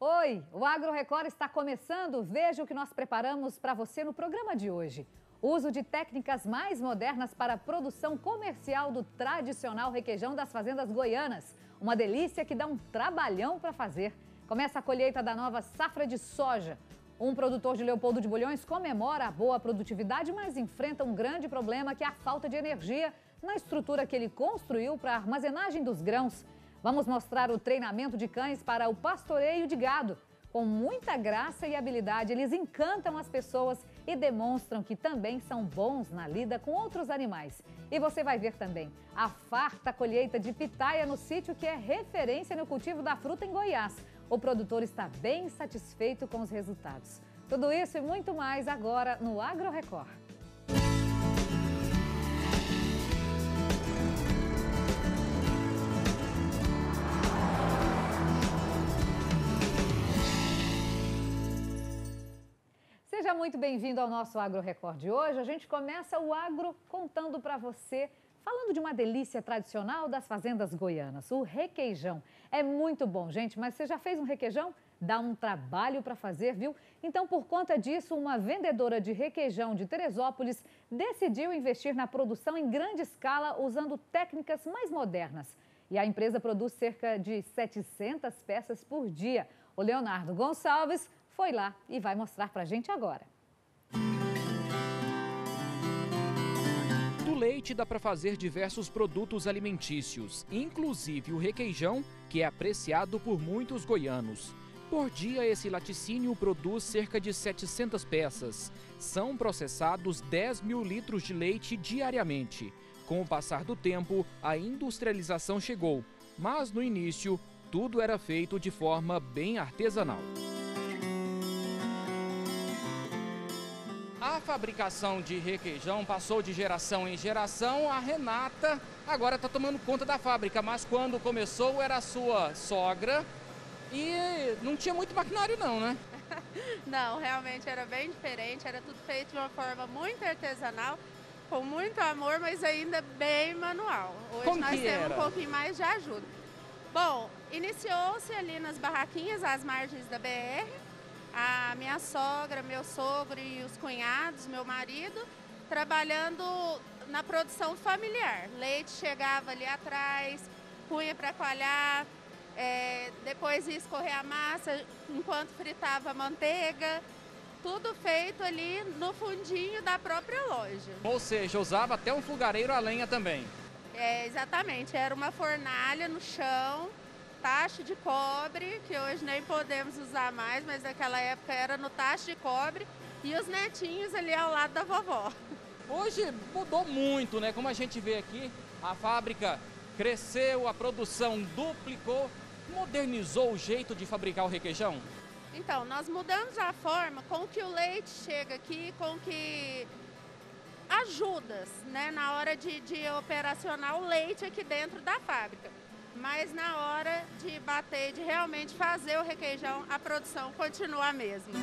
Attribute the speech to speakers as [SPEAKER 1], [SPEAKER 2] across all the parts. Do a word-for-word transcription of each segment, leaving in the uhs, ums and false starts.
[SPEAKER 1] Oi, o Agro Record está começando. Veja o que nós preparamos para você no programa de hoje. Uso de técnicas mais modernas para a produção comercial do tradicional requeijão das fazendas goianas. Uma delícia que dá um trabalhão para fazer. Começa a colheita da nova safra de soja. Um produtor de Leopoldo de Bulhões comemora a boa produtividade, mas enfrenta um grande problema que é a falta de energia na estrutura que ele construiu para a armazenagem dos grãos. Vamos mostrar o treinamento de cães para o pastoreio de gado. Com muita graça e habilidade, eles encantam as pessoas e demonstram que também são bons na lida com outros animais. E você vai ver também a farta colheita de pitaia no sítio, que é referência no cultivo da fruta em Goiás. O produtor está bem satisfeito com os resultados. Tudo isso e muito mais agora no Agro Record. Seja muito bem-vindo ao nosso Agro Record de hoje. A gente começa o Agro contando para você, falando de uma delícia tradicional das fazendas goianas, o requeijão. É muito bom, gente, mas você já fez um requeijão? Dá um trabalho para fazer, viu? Então, por conta disso, uma vendedora de requeijão de Teresópolis decidiu investir na produção em grande escala usando técnicas mais modernas. E a empresa produz cerca de setecentas peças por dia. O Leonardo Gonçalves foi lá e vai mostrar pra gente agora.
[SPEAKER 2] Do leite dá para fazer diversos produtos alimentícios, inclusive o requeijão, que é apreciado por muitos goianos. Por dia, esse laticínio produz cerca de setecentas peças. São processados dez mil litros de leite diariamente. Com o passar do tempo, a industrialização chegou, mas no início, tudo era feito de forma bem artesanal. A fabricação de requeijão passou de geração em geração. A Renata agora está tomando conta da fábrica, mas quando começou era a sua sogra e não tinha muito maquinário não, né?
[SPEAKER 3] Não, realmente era bem diferente, era tudo feito de uma forma muito artesanal, com muito amor, mas ainda bem manual. Hoje
[SPEAKER 2] Como
[SPEAKER 3] nós
[SPEAKER 2] que
[SPEAKER 3] temos
[SPEAKER 2] era?
[SPEAKER 3] um pouquinho mais de ajuda. Bom, iniciou-se ali nas barraquinhas, às margens da B R. A minha sogra, meu sogro e os cunhados, meu marido, trabalhando na produção familiar. Leite chegava ali atrás, punha para coalhar, é, depois ia escorrer a massa enquanto fritava a manteiga. Tudo feito ali no fundinho da própria loja.
[SPEAKER 2] Ou seja, usava até um fogareiro a lenha também.
[SPEAKER 3] É, exatamente, era uma fornalha no chão, tacho de cobre, que hoje nem podemos usar mais, mas naquela época era no tacho de cobre, e os netinhos ali ao lado da vovó.
[SPEAKER 2] Hoje mudou muito, né? Como a gente vê aqui, a fábrica cresceu, a produção duplicou, modernizou o jeito de fabricar o requeijão.
[SPEAKER 3] Então, nós mudamos a forma com que o leite chega aqui, com que ajudas, né, na hora de, de operacionar o leite aqui dentro da fábrica. Mas na hora de bater, de realmente fazer o requeijão, a produção continua a mesma.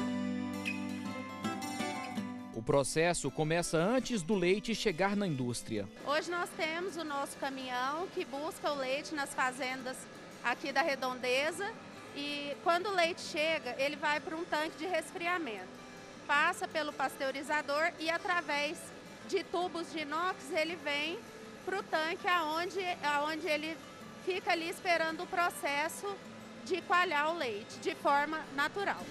[SPEAKER 2] O processo começa antes do leite chegar na indústria.
[SPEAKER 3] Hoje nós temos o nosso caminhão que busca o leite nas fazendas aqui da Redondeza, e quando o leite chega, ele vai para um tanque de resfriamento. Passa pelo pasteurizador e através de tubos de inox ele vem para o tanque aonde, aonde ele fica ali esperando o processo de coalhar o leite de forma natural.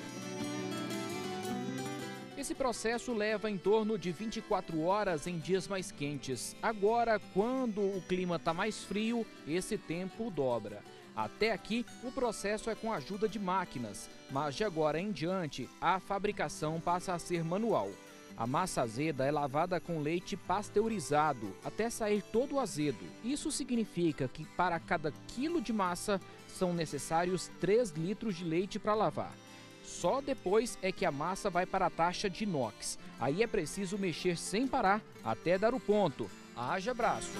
[SPEAKER 2] Esse processo leva em torno de vinte e quatro horas em dias mais quentes. Agora, quando o clima está mais frio, esse tempo dobra. Até aqui, o processo é com a ajuda de máquinas, mas de agora em diante, a fabricação passa a ser manual. A massa azeda é lavada com leite pasteurizado até sair todo o azedo. Isso significa que para cada quilo de massa são necessários três litros de leite para lavar. Só depois é que a massa vai para a taxa de inox. Aí é preciso mexer sem parar até dar o ponto. Haja braço!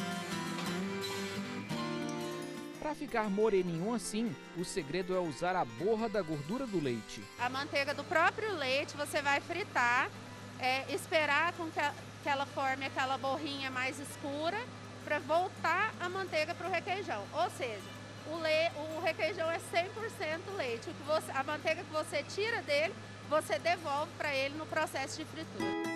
[SPEAKER 2] Para ficar moreninho assim, o segredo é usar a borra da gordura do leite.
[SPEAKER 3] A manteiga do próprio leite você vai fritar, é, esperar com que, a, que ela forme aquela borrinha mais escura para voltar a manteiga para o requeijão. Ou seja, o, le, o requeijão é cem por cento leite. O que você, a manteiga que você tira dele, você devolve para ele no processo de fritura.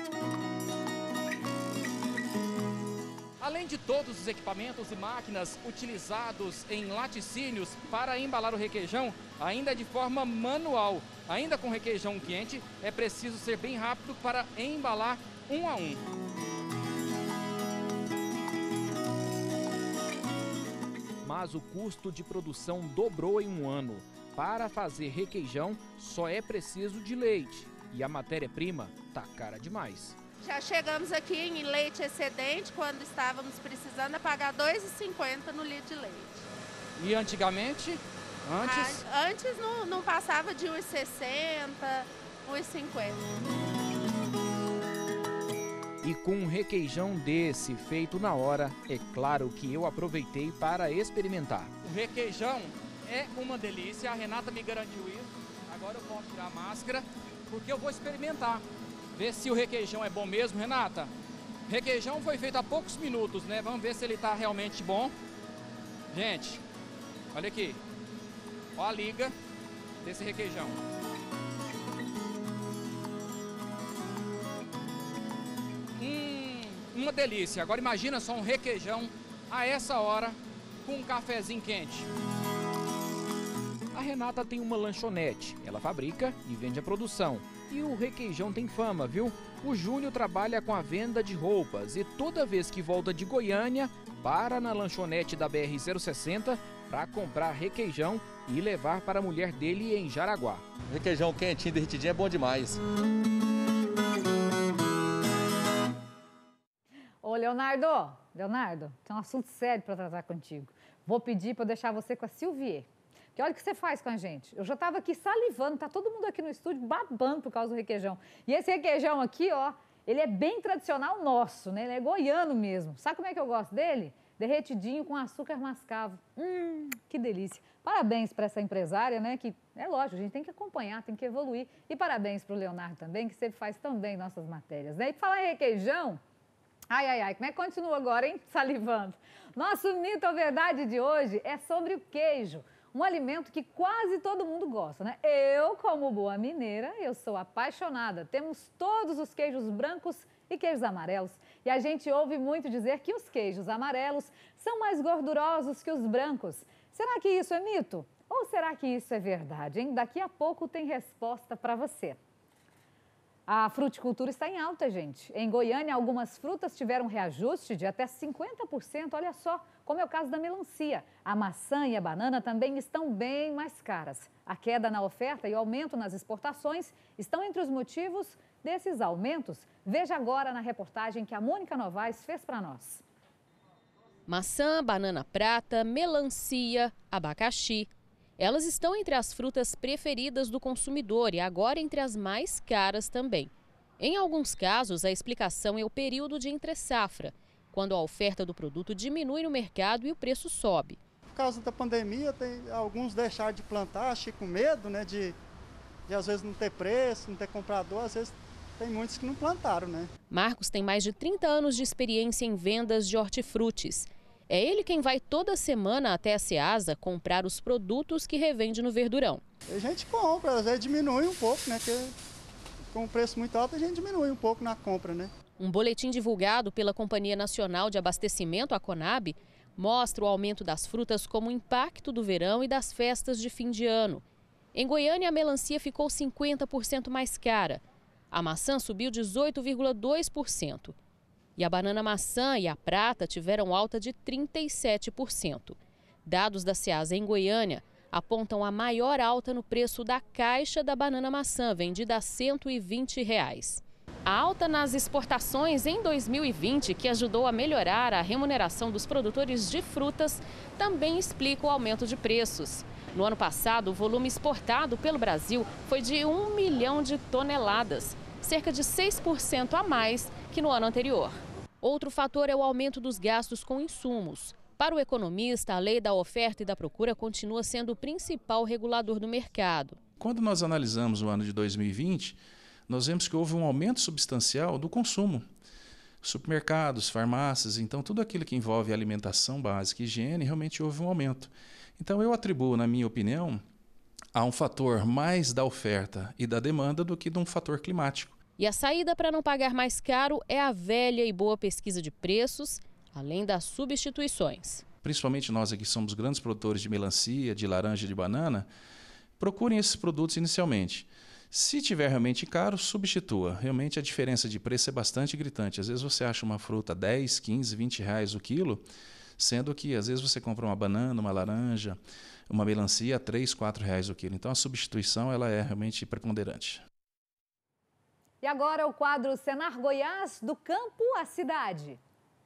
[SPEAKER 2] Além de todos os equipamentos e máquinas utilizados em laticínios para embalar o requeijão, ainda é de forma manual. Ainda com requeijão quente, é preciso ser bem rápido para embalar um a um. Mas o custo de produção dobrou em um ano. Para fazer requeijão, só é preciso de leite. E a matéria-prima tá cara demais.
[SPEAKER 3] Já chegamos aqui em leite excedente, quando estávamos precisando, a pagar dois reais e cinquenta centavos no litro de leite.
[SPEAKER 2] E antigamente? Antes?
[SPEAKER 3] Ah, antes não, não passava de um real e sessenta centavos, um real e cinquenta centavos.
[SPEAKER 2] E com um requeijão desse feito na hora, é claro que eu aproveitei para experimentar. O requeijão é uma delícia, a Renata me garantiu isso. Agora eu posso tirar a máscara, porque eu vou experimentar. Ver se o requeijão é bom mesmo, Renata. O requeijão foi feito há poucos minutos, né? Vamos ver se ele está realmente bom. Gente, olha aqui. Olha a liga desse requeijão. Hum, uma delícia. Agora imagina só um requeijão a essa hora com um cafezinho quente. A Renata tem uma lanchonete. Ela fabrica e vende a produção. E o requeijão tem fama, viu? O Júnior trabalha com a venda de roupas e toda vez que volta de Goiânia, para na lanchonete da B R zero sessenta para comprar requeijão e levar para a mulher dele em Jaraguá.
[SPEAKER 4] Requeijão quentinho, derretidinho é bom demais.
[SPEAKER 1] Ô, Leonardo, Leonardo, tem um assunto sério para tratar contigo. Vou pedir para deixar você com a Silvier. Que olha o que você faz com a gente. Eu já estava aqui salivando, tá todo mundo aqui no estúdio babando por causa do requeijão. E esse requeijão aqui, ó, ele é bem tradicional nosso, né? Ele é goiano mesmo. Sabe como é que eu gosto dele? Derretidinho com açúcar mascavo. Hum, que delícia. Parabéns para essa empresária, né? Que é lógico, a gente tem que acompanhar, tem que evoluir. E parabéns para o Leonardo também, que sempre faz tão bem nossas matérias, né? E falar em requeijão, ai, ai, ai, como é que continua agora, hein? Salivando. Nosso mito ou verdade de hoje é sobre o queijo. Um alimento que quase todo mundo gosta, né? Eu, como boa mineira, eu sou apaixonada. Temos todos os queijos brancos e queijos amarelos. E a gente ouve muito dizer que os queijos amarelos são mais gordurosos que os brancos. Será que isso é mito? Ou será que isso é verdade, hein? Daqui a pouco tem resposta para você. A fruticultura está em alta, gente. Em Goiânia, algumas frutas tiveram reajuste de até cinquenta por cento, olha só, como é o caso da melancia. A maçã e a banana também estão bem mais caras. A queda na oferta e o aumento nas exportações estão entre os motivos desses aumentos. Veja agora na reportagem que a Mônica Novaes fez para nós.
[SPEAKER 5] Maçã, banana prata, melancia, abacaxi. Elas estão entre as frutas preferidas do consumidor e agora entre as mais caras também. Em alguns casos, a explicação é o período de entre-safra, quando a oferta do produto diminui no mercado e o preço sobe.
[SPEAKER 6] Por causa da pandemia, tem, alguns deixaram de plantar, acho que com medo, né, de, de às vezes não ter preço, não ter comprador, às vezes tem muitos que não plantaram, né?
[SPEAKER 5] Marcos tem mais de trinta anos de experiência em vendas de hortifrutis. É ele quem vai toda semana até a Ceasa comprar os produtos que revende no Verdurão.
[SPEAKER 6] A gente compra, às vezes diminui um pouco, né? Porque com o preço muito alto a gente diminui um pouco na compra, né?
[SPEAKER 5] Um boletim divulgado pela Companhia Nacional de Abastecimento, a Conab, mostra o aumento das frutas como impacto do verão e das festas de fim de ano. Em Goiânia, a melancia ficou cinquenta por cento mais cara. A maçã subiu dezoito vírgula dois por cento. E a banana maçã e a prata tiveram alta de trinta e sete por cento. Dados da Ceasa em Goiânia apontam a maior alta no preço da caixa da banana maçã, vendida a cento e vinte reais. A alta nas exportações em dois mil e vinte, que ajudou a melhorar a remuneração dos produtores de frutas, também explica o aumento de preços. No ano passado, o volume exportado pelo Brasil foi de um milhão de toneladas, cerca de seis por cento a mais que no ano anterior. Outro fator é o aumento dos gastos com insumos. Para o economista, a lei da oferta e da procura continua sendo o principal regulador do mercado.
[SPEAKER 7] Quando nós analisamos o ano de dois mil e vinte, nós vemos que houve um aumento substancial do consumo. supermercados, farmácias, então tudo aquilo que envolve alimentação básica e higiene, realmente houve um aumento. Então eu atribuo, na minha opinião, a um fator mais da oferta e da demanda do que de um fator climático.
[SPEAKER 5] E a saída para não pagar mais caro é a velha e boa pesquisa de preços, além das substituições.
[SPEAKER 7] Principalmente nós aqui somos grandes produtores de melancia, de laranja e de banana, procurem esses produtos inicialmente. Se tiver realmente caro, substitua. Realmente a diferença de preço é bastante gritante. Às vezes você acha uma fruta dez, quinze, vinte reais o quilo, sendo que às vezes você compra uma banana, uma laranja, uma melancia a três, quatro reais o quilo. Então a substituição ela é realmente preponderante.
[SPEAKER 1] E agora o quadro Senar Goiás, do campo à cidade.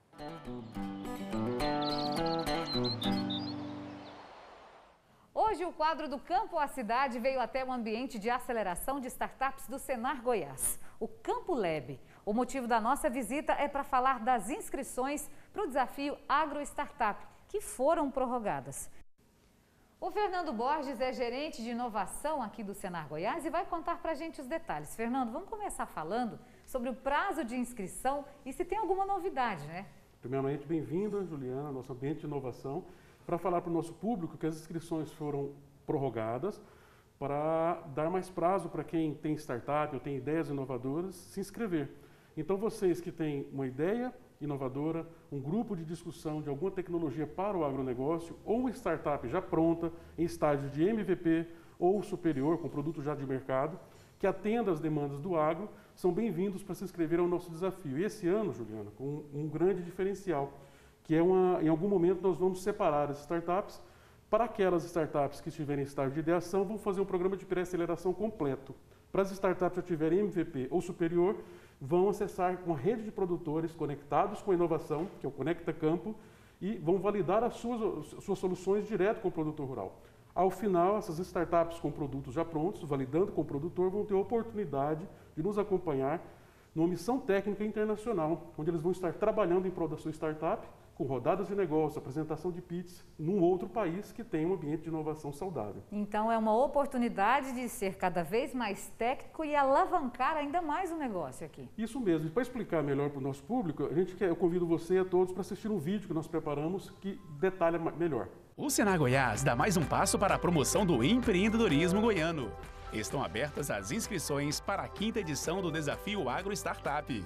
[SPEAKER 1] Hoje o quadro do campo à cidade veio até o ambiente de aceleração de startups do Senar Goiás, o Campo Lab. O motivo da nossa visita é para falar das inscrições para o desafio Agro Startup, que foram prorrogadas. O Fernando Borges é gerente de inovação aqui do Senar Goiás e vai contar para a gente os detalhes. Fernando, vamos começar falando sobre o prazo de inscrição e se tem alguma novidade, né?
[SPEAKER 8] Primeiramente, bem-vinda, Juliana, ao nosso ambiente de inovação, para falar para o nosso público que as inscrições foram prorrogadas para dar mais prazo para quem tem startup ou tem ideias inovadoras se inscrever. Então, vocês que têm uma ideia inovadora, um grupo de discussão de alguma tecnologia para o agronegócio ou uma startup já pronta, em estágio de M V P ou superior, com produto já de mercado, que atenda às demandas do agro, são bem-vindos para se inscrever ao nosso desafio. E esse ano, Juliana, com um grande diferencial, que é uma, em algum momento nós vamos separar as startups. Para aquelas startups que estiverem em estágio de ideação, vamos fazer um programa de pré-aceleração completo. Para as startups que já tiverem M V P ou superior, vão acessar uma rede de produtores conectados com a inovação, que é o Conecta Campo, e vão validar as suas, suas soluções direto com o produtor rural. Ao final, essas startups com produtos já prontos, validando com o produtor, vão ter a oportunidade de nos acompanhar numa missão técnica internacional, onde eles vão estar trabalhando em prol da sua startup, com rodadas de negócio, apresentação de pitches, num outro país que tem um ambiente de inovação saudável.
[SPEAKER 1] Então é uma oportunidade de ser cada vez mais técnico e alavancar ainda mais o negócio aqui.
[SPEAKER 8] Isso mesmo. E para explicar melhor para o nosso público, a gente quer, eu convido você e a todos para assistir um vídeo que nós preparamos que detalha melhor.
[SPEAKER 9] O Senar Goiás dá mais um passo para a promoção do empreendedorismo goiano. Estão abertas as inscrições para a quinta edição do Desafio Agro Startup.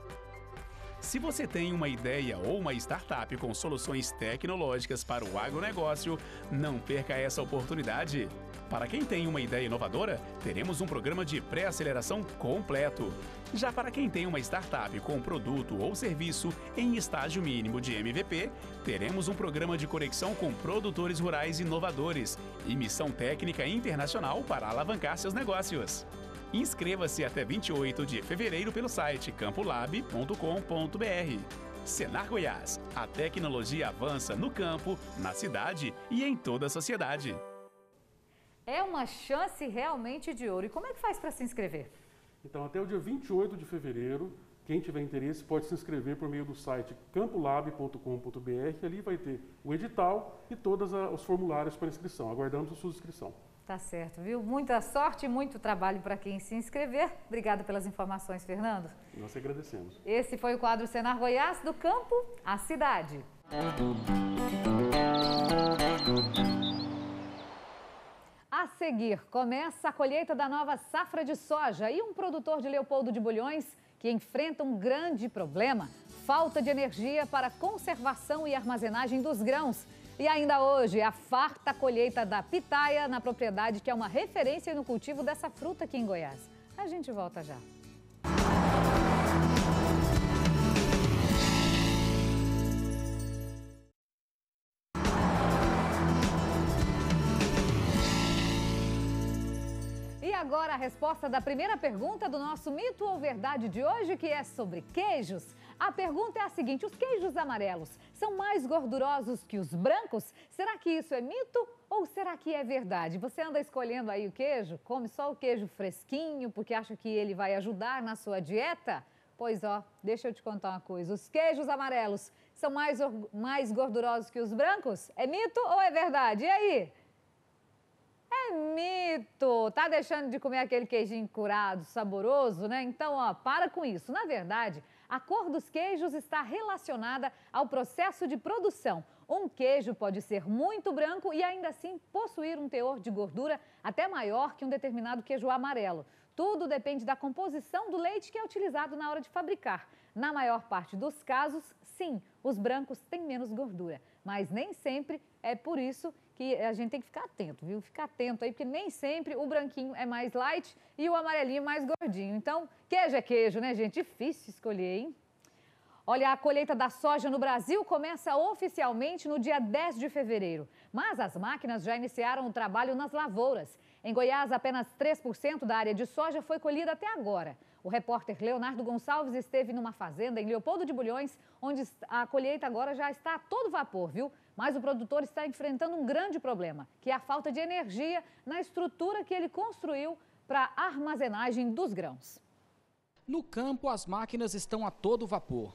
[SPEAKER 9] Se você tem uma ideia ou uma startup com soluções tecnológicas para o agronegócio, não perca essa oportunidade. Para quem tem uma ideia inovadora, teremos um programa de pré-aceleração completo. Já para quem tem uma startup com produto ou serviço em estágio mínimo de M V P, teremos um programa de conexão com produtores rurais inovadores e missão técnica internacional para alavancar seus negócios. Inscreva-se até vinte e oito de fevereiro pelo site campo lab ponto com ponto br. Senar Goiás, a tecnologia avança no campo, na cidade e em toda a sociedade.
[SPEAKER 1] É uma chance realmente de ouro. E como é que faz para se inscrever?
[SPEAKER 8] Então, até o dia vinte e oito de fevereiro, quem tiver interesse pode se inscrever por meio do site campo lab ponto com ponto br. Ali vai ter o edital e todos os formulários para inscrição. Aguardamos a sua inscrição.
[SPEAKER 1] Tá certo, viu? Muita sorte e muito trabalho para quem se inscrever. Obrigada pelas informações, Fernando.
[SPEAKER 8] Nós agradecemos.
[SPEAKER 1] Esse foi o quadro Senar Goiás, do campo à cidade. A seguir, começa a colheita da nova safra de soja e um produtor de Leopoldo de Bulhões que enfrenta um grande problema: falta de energia para conservação e armazenagem dos grãos. E ainda hoje, a farta colheita da pitaia na propriedade que é uma referência no cultivo dessa fruta aqui em Goiás. A gente volta já. E agora a resposta da primeira pergunta do nosso Mito ou Verdade de hoje, que é sobre queijos. A pergunta é a seguinte: os queijos amarelos são mais gordurosos que os brancos? Será que isso é mito ou será que é verdade? Você anda escolhendo aí o queijo? Come só o queijo fresquinho porque acha que ele vai ajudar na sua dieta? Pois ó, deixa eu te contar uma coisa. Os queijos amarelos são mais, mais gordurosos que os brancos? É mito ou é verdade? E aí? É mito! Tá deixando de comer aquele queijinho curado, saboroso, né? Então, ó, para com isso. Na verdade, a cor dos queijos está relacionada ao processo de produção. Um queijo pode ser muito branco e ainda assim possuir um teor de gordura até maior que um determinado queijo amarelo. Tudo depende da composição do leite que é utilizado na hora de fabricar. Na maior parte dos casos, sim, os brancos têm menos gordura, mas nem sempre é por isso que a gente tem que ficar atento, viu? Ficar atento aí, porque nem sempre o branquinho é mais light e o amarelinho mais gordinho. Então, queijo é queijo, né, gente? Difícil escolher, hein? Olha, a colheita da soja no Brasil começa oficialmente no dia dez de fevereiro. Mas as máquinas já iniciaram o trabalho nas lavouras. Em Goiás, apenas três por cento da área de soja foi colhida até agora. O repórter Leonardo Gonçalves esteve numa fazenda em Leopoldo de Bulhões, onde a colheita agora já está a todo vapor, viu? Mas o produtor está enfrentando um grande problema, que é a falta de energia na estrutura que ele construiu para a armazenagem dos grãos.
[SPEAKER 2] No campo, as máquinas estão a todo vapor.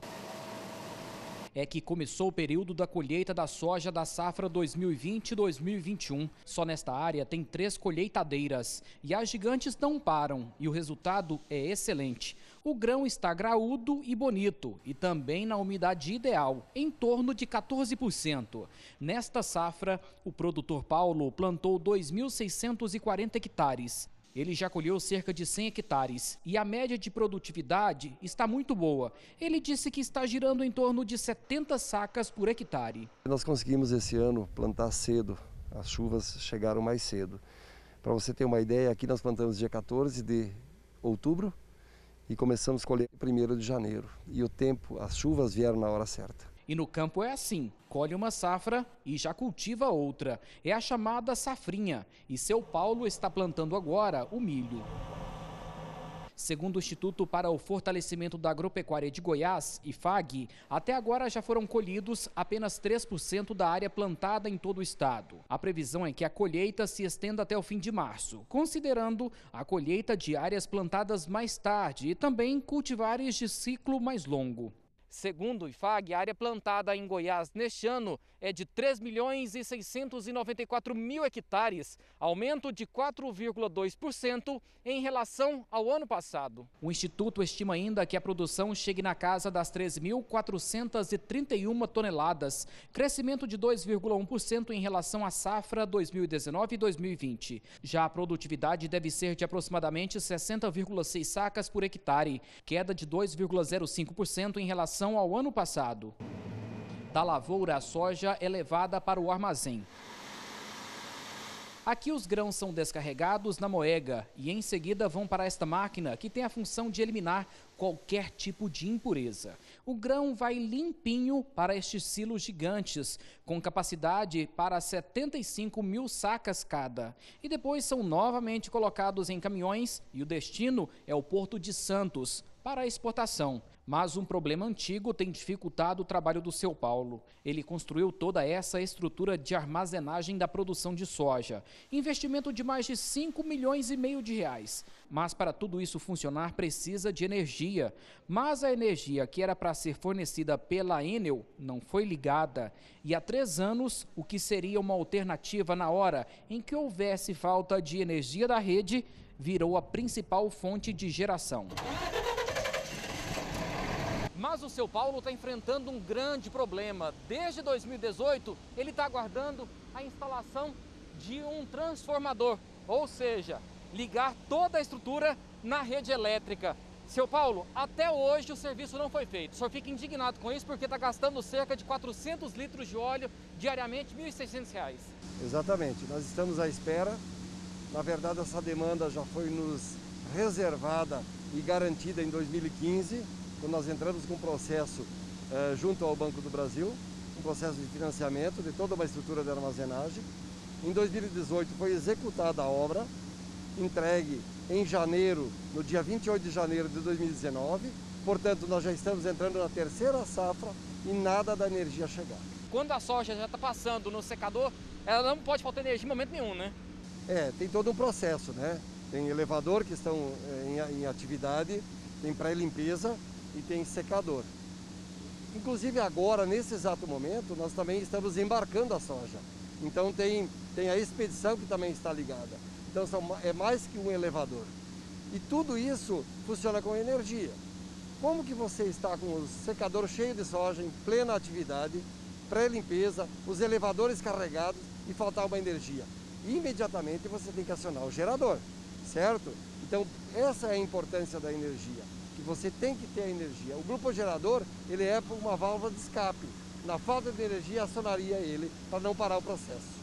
[SPEAKER 2] É que começou o período da colheita da soja da safra dois mil e vinte dois mil e vinte e um. Só nesta área tem três colheitadeiras e as gigantes não param e o resultado é excelente. O grão está graúdo e bonito e também na umidade ideal, em torno de quatorze por cento. Nesta safra, o produtor Paulo plantou dois mil seiscentos e quarenta hectares. Ele já colheu cerca de cem hectares e a média de produtividade está muito boa. Ele disse que está girando em torno de setenta sacas por hectare.
[SPEAKER 10] Nós conseguimos esse ano plantar cedo, as chuvas chegaram mais cedo. Para você ter uma ideia, aqui nós plantamos dia quatorze de outubro e começamos a colher primeiro de janeiro. E o tempo, as chuvas vieram na hora certa.
[SPEAKER 2] E no campo é assim, colhe uma safra e já cultiva outra. É a chamada safrinha e seu Paulo está plantando agora o milho. Segundo o Instituto para o Fortalecimento da Agropecuária de Goiás, IFAG, até agora já foram colhidos apenas três por cento da área plantada em todo o estado. A previsão é que a colheita se estenda até o fim de março, considerando a colheita de áreas plantadas mais tarde e também cultivares de ciclo mais longo. Segundo o IFAG, a área plantada em Goiás neste ano é de três milhões e seiscentos e noventa e quatro mil hectares, aumento de quatro vírgula dois por cento em relação ao ano passado. O Instituto estima ainda que a produção chegue na casa das três mil quatrocentas e trinta e uma toneladas, crescimento de dois vírgula um por cento em relação à safra dois mil e dezenove e dois mil e vinte. Já a produtividade deve ser de aproximadamente sessenta vírgula seis sacas por hectare, queda de dois vírgula zero cinco por cento em relação ao ano passado. Da lavoura, a soja é levada para o armazém. Aqui os grãos são descarregados na moega e em seguida vão para esta máquina que tem a função de eliminar qualquer tipo de impureza. O grão vai limpinho para estes silos gigantes, com capacidade para setenta e cinco mil sacas cada. E depois são novamente colocados em caminhões e o destino é o Porto de Santos, para a exportação. Mas um problema antigo tem dificultado o trabalho do seu Paulo. Ele construiu toda essa estrutura de armazenagem da produção de soja. Investimento de mais de cinco milhões e meio de reais. Mas para tudo isso funcionar precisa de energia. Mas a energia que era para ser fornecida pela Enel não foi ligada. E há três anos, o que seria uma alternativa na hora em que houvesse falta de energia da rede, virou a principal fonte de geração. Mas o seu Paulo está enfrentando um grande problema. Desde dois mil e dezoito, ele está aguardando a instalação de um transformador, ou seja, ligar toda a estrutura na rede elétrica. Seu Paulo, até hoje o serviço não foi feito. O senhor fica indignado com isso porque está gastando cerca de quatrocentos litros de óleo diariamente, mil e seiscentos reais.
[SPEAKER 10] Exatamente, nós estamos à espera. Na verdade, essa demanda já foi nos reservada e garantida em dois mil e quinze, quando nós entramos com um processo eh, junto ao Banco do Brasil, um processo de financiamento de toda uma estrutura de armazenagem. Em dois mil e dezoito foi executada a obra, entregue em janeiro, no dia vinte e oito de janeiro de dois mil e dezenove, portanto nós já estamos entrando na terceira safra e nada da energia chegar.
[SPEAKER 2] Quando a soja já está passando no secador, ela não pode faltar energia em momento nenhum, né?
[SPEAKER 10] É, tem todo um processo, né? Tem elevador que estão em, em atividade, tem pré-limpeza e tem secador. Inclusive agora, nesse exato momento, nós também estamos embarcando a soja. Então tem, tem a expedição que também está ligada. Então são, é mais que um elevador. E tudo isso funciona com energia. Como que você está com o secador cheio de soja em plena atividade, pré-limpeza, os elevadores carregados e faltar uma energia? Imediatamente você tem que acionar o gerador, certo? Então essa é a importância da energia, que você tem que ter a energia. O grupo gerador, ele é uma válvula de escape. Na falta de energia, acionaria ele para não parar o processo.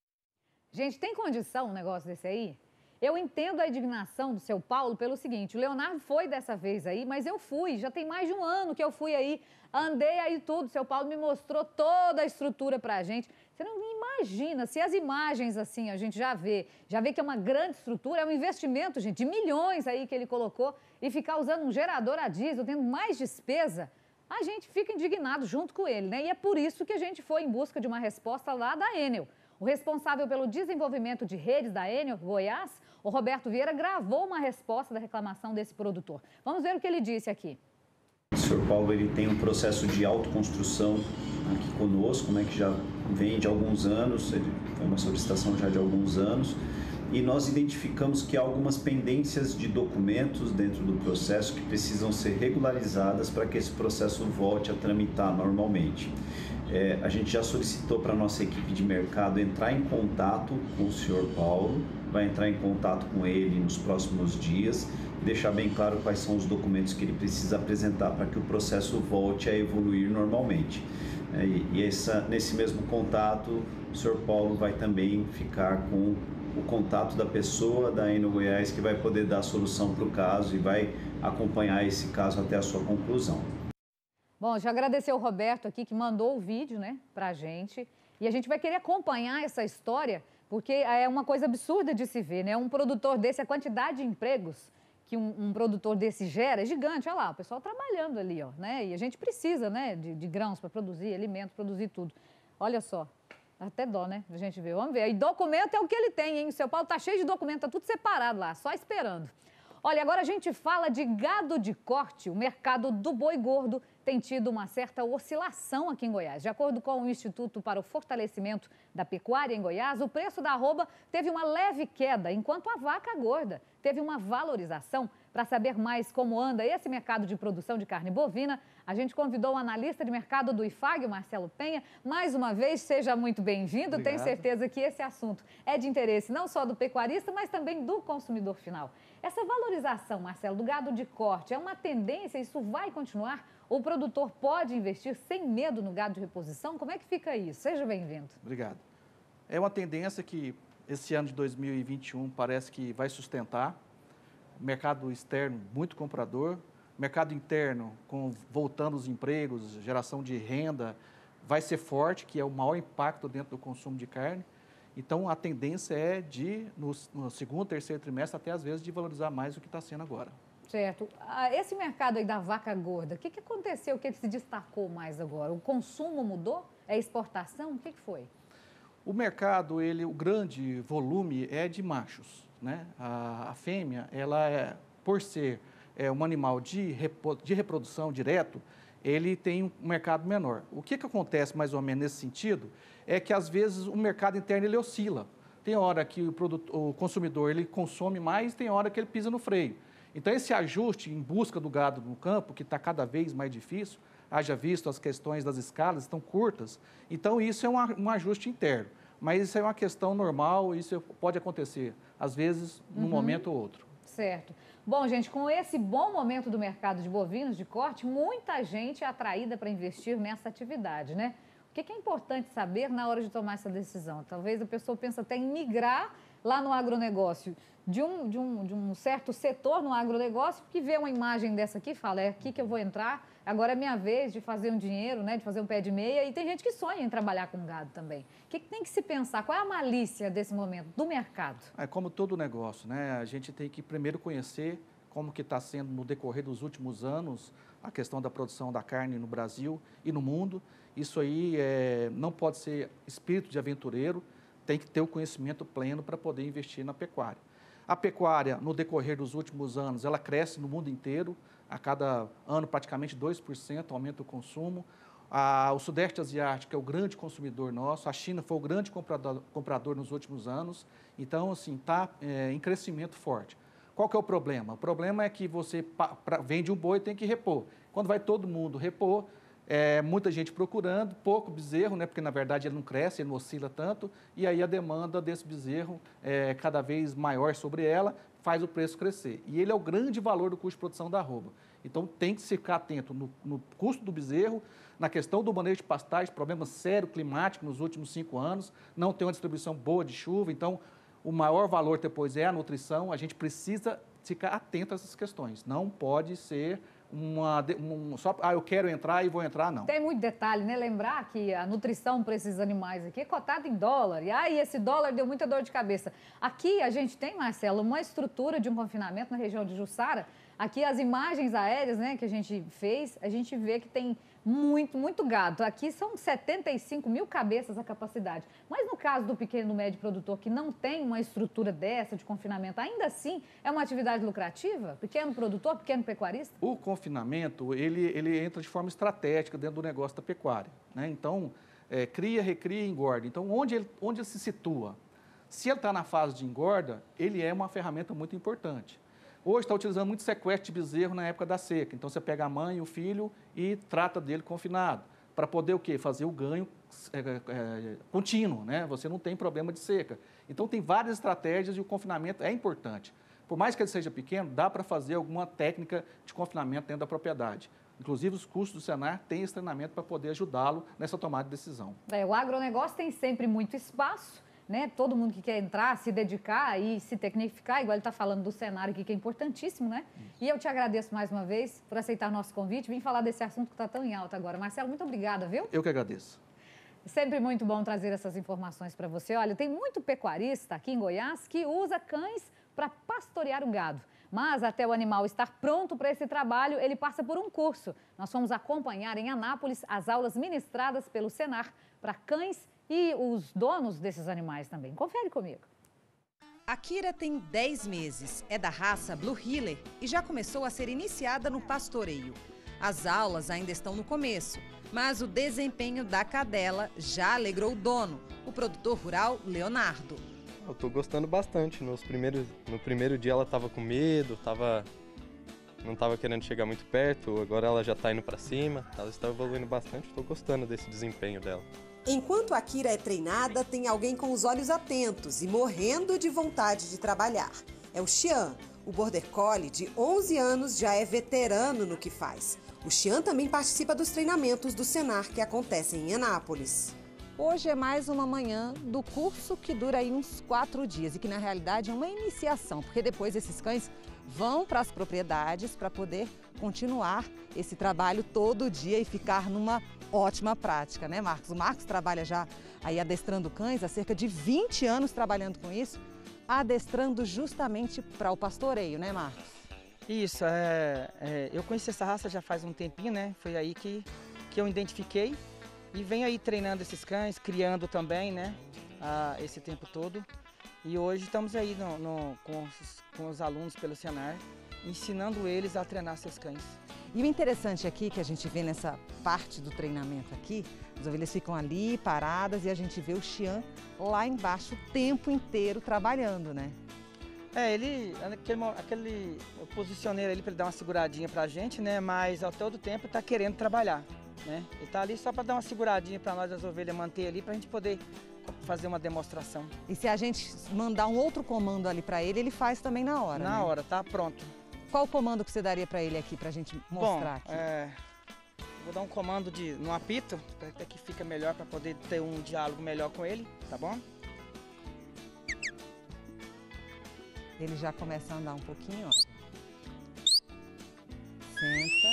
[SPEAKER 1] Gente, tem condição um negócio desse aí? Eu entendo a indignação do seu Paulo pelo seguinte, o Leonardo foi dessa vez aí, mas eu fui, já tem mais de um ano que eu fui aí, andei aí tudo, seu Paulo me mostrou toda a estrutura pra gente. Você não imagina, se as imagens assim a gente já vê, já vê que é uma grande estrutura, é um investimento, gente, de milhões aí que ele colocou e ficar usando um gerador a diesel, tendo mais despesa, a gente fica indignado junto com ele, né? E é por isso que a gente foi em busca de uma resposta lá da Enel. O responsável pelo desenvolvimento de redes da Enel Goiás, o Roberto Vieira, gravou uma resposta da reclamação desse produtor. Vamos ver o que ele disse aqui.
[SPEAKER 11] O senhor Paulo ele tem um processo de autoconstrução aqui conosco, né, que já vem de alguns anos, foi uma solicitação já de alguns anos, e nós identificamos que há algumas pendências de documentos dentro do processo que precisam ser regularizadas para que esse processo volte a tramitar normalmente. É, a gente já solicitou para a nossa equipe de mercado entrar em contato com o senhor Paulo, vai entrar em contato com ele nos próximos dias, deixar bem claro quais são os documentos que ele precisa apresentar para que o processo volte a evoluir normalmente. É, e e essa, nesse mesmo contato, o senhor Paulo vai também ficar com o contato da pessoa da Enel Goiás que vai poder dar a solução para o caso e vai acompanhar esse caso até a sua conclusão.
[SPEAKER 1] Bom, já agradecer o Roberto aqui que mandou o vídeo, né, pra gente. E a gente vai querer acompanhar essa história, porque é uma coisa absurda de se ver, né? Um produtor desse, a quantidade de empregos que um, um produtor desse gera é gigante. Olha lá, o pessoal trabalhando ali, ó, né? E a gente precisa, né, de, de grãos para produzir alimentos, produzir tudo. Olha só, dá até dó, né? A gente vê, vamos ver. E documento é o que ele tem, hein? O seu Paulo tá cheio de documento, tá tudo separado lá, só esperando. Olha, agora a gente fala de gado de corte. O mercado do boi gordo tem tido uma certa oscilação aqui em Goiás. De acordo com o Instituto para o Fortalecimento da Pecuária em Goiás, o preço da arroba teve uma leve queda, enquanto a vaca gorda teve uma valorização. Para saber mais como anda esse mercado de produção de carne bovina, a gente convidou o analista de mercado do I F A G, o Marcelo Penha. Mais uma vez, seja muito bem-vindo. Tenho certeza que esse assunto é de interesse não só do pecuarista, mas também do consumidor final. Essa valorização, Marcelo, do gado de corte é uma tendência? Isso vai continuar? O produtor pode investir sem medo no gado de reposição? Como é que fica isso? Seja bem-vindo.
[SPEAKER 12] Obrigado. É uma tendência que esse ano de dois mil e vinte e um parece que vai sustentar. Mercado externo muito comprador, mercado interno com voltando os empregos, geração de renda, vai ser forte, que é o maior impacto dentro do consumo de carne. Então, a tendência é de, no, no segundo, terceiro trimestre, até às vezes, de valorizar mais do que está sendo agora.
[SPEAKER 1] Certo. Esse mercado aí da vaca gorda, o que, que aconteceu que ele se destacou mais agora? O consumo mudou? É exportação? O que, que foi?
[SPEAKER 12] O mercado, ele, o grande volume é de machos, né? A, a fêmea, ela é, por ser é, um animal de, repo, de reprodução direto, ele tem um mercado menor. O que, que acontece mais ou menos nesse sentido é que, às vezes, o mercado interno ele oscila. Tem hora que o, produto, o consumidor ele consome mais, tem hora que ele pisa no freio. Então, esse ajuste em busca do gado no campo, que está cada vez mais difícil, haja visto as questões das escalas estão curtas, então isso é um, um ajuste interno. Mas isso é uma questão normal, isso pode acontecer, às vezes, num uhum. momento ou outro.
[SPEAKER 1] Certo. Bom, gente, com esse bom momento do mercado de bovinos de corte, muita gente é atraída para investir nessa atividade, né? O que é importante saber na hora de tomar essa decisão? Talvez a pessoa pense até em migrar lá no agronegócio, de um, de, um, de um certo setor no agronegócio, que vê uma imagem dessa aqui e fala, é aqui que eu vou entrar, agora é minha vez de fazer um dinheiro, né, de fazer um pé de meia, e tem gente que sonha em trabalhar com gado também. O que, que tem que se pensar? Qual é a malícia desse momento do mercado?
[SPEAKER 12] É como todo negócio, né? A gente tem que primeiro conhecer como que está sendo no decorrer dos últimos anos a questão da produção da carne no Brasil e no mundo. Isso aí é, não pode ser espírito de aventureiro, tem que ter o conhecimento pleno para poder investir na pecuária. A pecuária, no decorrer dos últimos anos, ela cresce no mundo inteiro, a cada ano praticamente dois por cento aumenta o consumo. A, o Sudeste Asiático é o grande consumidor nosso, a China foi o grande comprador, comprador nos últimos anos, então, assim, está é, em crescimento forte. Qual que é o problema? O problema é que você pa, pra, vende um boi e tem que repor. Quando vai todo mundo repor, é, muita gente procurando, pouco bezerro, né, porque na verdade ele não cresce, ele não oscila tanto, e aí a demanda desse bezerro é cada vez maior sobre ela, faz o preço crescer. E ele é o grande valor do custo de produção da arroba. Então tem que ficar atento no, no custo do bezerro, na questão do manejo de pastagem, problema sério climático nos últimos cinco anos, não tem uma distribuição boa de chuva, então o maior valor depois é a nutrição, a gente precisa ficar atento a essas questões, não pode ser uma, um, só, ah, eu quero entrar e vou entrar, não.
[SPEAKER 1] Tem muito detalhe, né? Lembrar que a nutrição para esses animais aqui é cotada em dólar. E aí, esse dólar deu muita dor de cabeça. Aqui a gente tem, Marcelo, uma estrutura de um confinamento na região de Jussara. Aqui as imagens aéreas, né, que a gente fez, a gente vê que tem muito, muito gado. Aqui são setenta e cinco mil cabeças a capacidade. Mas no caso do pequeno e médio produtor que não tem uma estrutura dessa de confinamento, ainda assim é uma atividade lucrativa? Pequeno produtor, pequeno pecuarista?
[SPEAKER 12] O confinamento, ele, ele entra de forma estratégica dentro do negócio da pecuária, né? Então, é, cria, recria e engorda. Então, onde ele, onde ele se situa? Se ele está na fase de engorda, ele é uma ferramenta muito importante. Hoje está utilizando muito sequestro de bezerro na época da seca. Então, você pega a mãe e o filho e trata dele confinado. Para poder o quê? Fazer o ganho é, é, contínuo, né? Você não tem problema de seca. Então, tem várias estratégias e o confinamento é importante. Por mais que ele seja pequeno, dá para fazer alguma técnica de confinamento dentro da propriedade. Inclusive, os cursos do Senar têm esse treinamento para poder ajudá-lo nessa tomada de decisão.
[SPEAKER 1] É, o agronegócio tem sempre muito espaço, né? Todo mundo que quer entrar, se dedicar e se tecnificar, igual ele está falando do cenário aqui, que é importantíssimo, né? E eu te agradeço mais uma vez por aceitar nosso convite, vim falar desse assunto que está tão em alta agora. Marcelo, muito obrigada, viu?
[SPEAKER 12] Eu que agradeço.
[SPEAKER 1] Sempre muito bom trazer essas informações para você. Olha, tem muito pecuarista aqui em Goiás que usa cães para pastorear o gado. Mas até o animal estar pronto para esse trabalho, ele passa por um curso. Nós fomos acompanhar em Anápolis as aulas ministradas pelo Senar para cães e os donos desses animais também. Confere comigo.
[SPEAKER 13] A Kira tem dez meses, é da raça Blue Heeler e já começou a ser iniciada no pastoreio. As aulas ainda estão no começo, mas o desempenho da cadela já alegrou o dono, o produtor rural Leonardo.
[SPEAKER 14] Eu tô gostando bastante. Nos primeiros, no primeiro dia ela estava com medo, tava, não estava querendo chegar muito perto, agora ela já está indo para cima, ela está evoluindo bastante, estou gostando desse desempenho dela.
[SPEAKER 15] Enquanto a Kira é treinada, tem alguém com os olhos atentos e morrendo de vontade de trabalhar. É o Xian. O Border Collie, de onze anos, já é veterano no que faz. O Xian também participa dos treinamentos do Senar que acontecem em Anápolis.
[SPEAKER 16] Hoje é mais uma manhã do curso que dura aí uns quatro dias e que na realidade é uma iniciação, porque depois esses cães vão para as propriedades para poder continuar esse trabalho todo dia e ficar numa ótima prática, né, Marcos? O Marcos trabalha já aí adestrando cães há cerca de vinte anos trabalhando com isso, adestrando justamente para o pastoreio, né, Marcos?
[SPEAKER 17] Isso, é, é, eu conheci essa raça já faz um tempinho, né? Foi aí que, que eu identifiquei e venho aí treinando esses cães, criando também, né? Ah, esse tempo todo. E hoje estamos aí no, no, com, os, com os alunos pelo Senar, ensinando eles a treinar seus cães.
[SPEAKER 16] E o interessante aqui que a gente vê nessa parte do treinamento aqui, as ovelhas ficam ali paradas e a gente vê o Xian lá embaixo o tempo inteiro trabalhando, né?
[SPEAKER 17] É, ele, aquele, aquele, eu posicionei ele para ele dar uma seguradinha pra gente, né? Mas ao todo tempo tá querendo trabalhar, né? Ele tá ali só para dar uma seguradinha para nós as ovelhas manter ali pra gente poder fazer uma demonstração.
[SPEAKER 16] E se a gente mandar um outro comando ali para ele, ele faz também na hora,
[SPEAKER 17] Na
[SPEAKER 16] né?
[SPEAKER 17] hora, tá pronto.
[SPEAKER 16] Qual o comando que você daria para ele aqui, pra gente mostrar
[SPEAKER 17] Bom,
[SPEAKER 16] aqui?
[SPEAKER 17] É, vou dar um comando de, no apito, até que fica melhor para poder ter um diálogo melhor com ele, tá bom?
[SPEAKER 16] Ele já começa a andar um pouquinho, ó. Senta.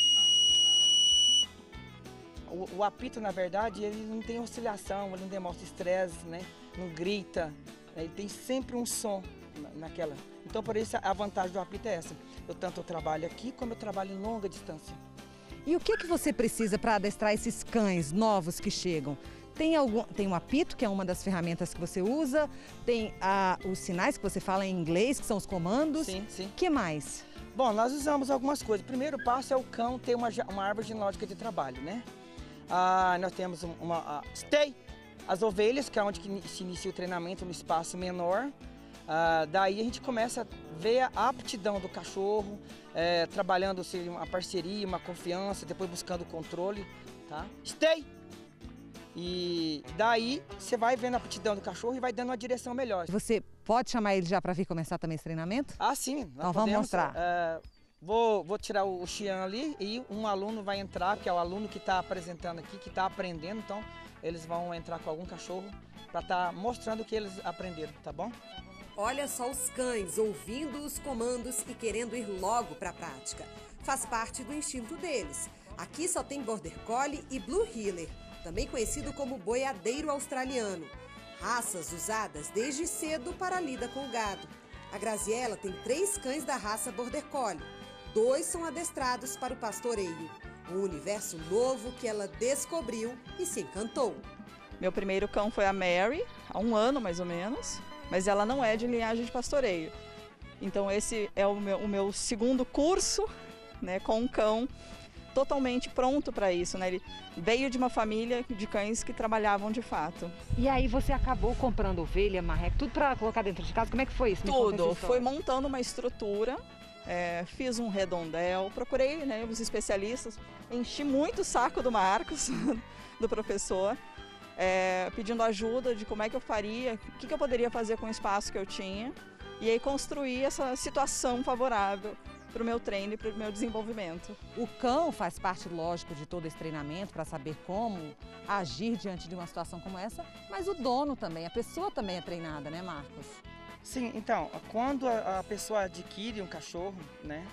[SPEAKER 17] O, o apito, na verdade, ele não tem oscilação, ele não demonstra estresse, né? Não grita, né? Ele tem sempre um som naquela. Então, por isso, a vantagem do apito é essa. Eu tanto eu trabalho aqui, como eu trabalho em longa distância.
[SPEAKER 16] E o que, que você precisa para adestrar esses cães novos que chegam? Tem, algum, tem um apito, que é uma das ferramentas que você usa, tem a, os sinais que você fala em inglês, que são os comandos.
[SPEAKER 17] Sim, sim.
[SPEAKER 16] O que mais?
[SPEAKER 17] Bom, nós usamos algumas coisas. O primeiro passo é o cão ter uma, uma árvore genealógica de trabalho, né? Ah, nós temos uma uh, stay, as ovelhas, que é onde que se inicia o treinamento no espaço menor. Ah, daí a gente começa a ver a aptidão do cachorro, é, trabalhando assim, uma parceria, uma confiança, depois buscando o controle, tá? Stay! E daí você vai vendo a aptidão do cachorro e vai dando uma direção melhor.
[SPEAKER 16] Você pode chamar ele já para vir começar também esse treinamento?
[SPEAKER 17] Ah, sim.
[SPEAKER 16] Então vamos podemos, mostrar.
[SPEAKER 17] É, vou, vou tirar o Xian ali e um aluno vai entrar, que é o aluno que está apresentando aqui, que está aprendendo. Então eles vão entrar com algum cachorro para estar tá mostrando o que eles aprenderam, tá bom?
[SPEAKER 15] Olha só os cães ouvindo os comandos e querendo ir logo para a prática. Faz parte do instinto deles. Aqui só tem Border Collie e Blue Heeler, também conhecido como boiadeiro australiano. Raças usadas desde cedo para a lida com o gado. A Graziella tem três cães da raça Border Collie. Dois são adestrados para o pastoreio. Um universo novo que ela descobriu e se encantou.
[SPEAKER 18] Meu primeiro cão foi a Mary, há um ano mais ou menos, mas ela não é de linhagem de pastoreio. Então esse é o meu, o meu segundo curso, né, com um cão totalmente pronto para isso, né? Ele veio de uma família de cães que trabalhavam de fato.
[SPEAKER 16] E aí você acabou comprando ovelha, marreco, tudo para colocar dentro de casa? Como é que foi isso?
[SPEAKER 18] Tudo. Foi montando uma estrutura, é, fiz um redondel, procurei, né, os especialistas, enchi muito o saco do Marcos, do professor, é, pedindo ajuda de como é que eu faria, o que, que eu poderia fazer com o espaço que eu tinha, e aí construí essa situação favorável para o meu treino e para o meu desenvolvimento.
[SPEAKER 16] O cão faz parte, lógico, de todo esse treinamento para saber como agir diante de uma situação como essa, mas o dono também, a pessoa também é treinada, né, Marcos?
[SPEAKER 17] Sim, então, quando a, a pessoa adquire um cachorro, né,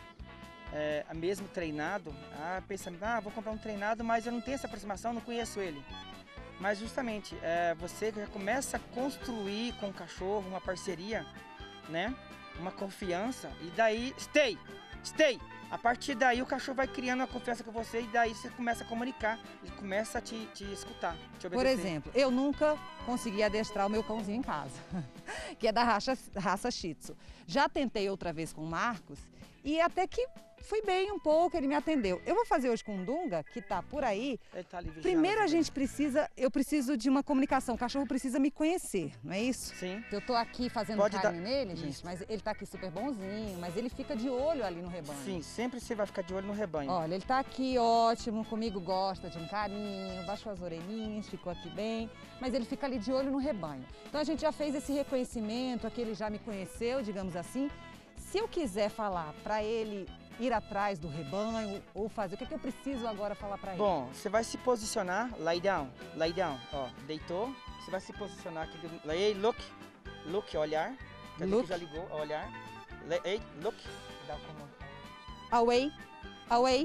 [SPEAKER 17] é, mesmo treinado, ah, pensa, ah, vou comprar um treinado, mas eu não tenho essa aproximação, não conheço ele. Mas justamente, é, você já começa a construir com o cachorro uma parceria, né, uma confiança, e daí, stay! Stay! A partir daí o cachorro vai criando uma confiança com você e daí você começa a comunicar, ele começa a te, te escutar, te obedecer.
[SPEAKER 16] Por exemplo, eu nunca consegui adestrar o meu cãozinho em casa, que é da raça, raça Shih Tzu. Já tentei outra vez com o Marcos e até que fui bem um pouco, ele me atendeu. Eu vou fazer hoje com o Dunga, que tá por aí.
[SPEAKER 17] Ele tá ali
[SPEAKER 16] Primeiro a gente precisa, eu preciso de uma comunicação, o cachorro precisa me conhecer, não é isso?
[SPEAKER 17] Sim.
[SPEAKER 16] Eu tô aqui fazendo
[SPEAKER 17] Pode
[SPEAKER 16] carne
[SPEAKER 17] dar...
[SPEAKER 16] nele, gente,
[SPEAKER 17] isso.
[SPEAKER 16] mas ele tá aqui super bonzinho, mas ele fica de olho ali no rebanho.
[SPEAKER 17] Sim, sempre você vai ficar de olho no rebanho.
[SPEAKER 16] Olha, ele tá aqui ótimo, comigo gosta de um carinho, baixou as orelhinhas, ficou aqui bem, mas ele fica ali de olho no rebanho. Então a gente já fez esse reconhecimento, aqui ele já me conheceu, digamos assim. Se eu quiser falar para ele ir atrás do rebanho ou fazer, o que, é que eu preciso agora falar para ele?
[SPEAKER 17] Bom, você vai se posicionar, lie down, lie down, ó, deitou, você vai se posicionar aqui, lay, look, look, olhar,
[SPEAKER 16] look.
[SPEAKER 17] já ligou, olhar, lay, look, dá como...
[SPEAKER 16] Away, away,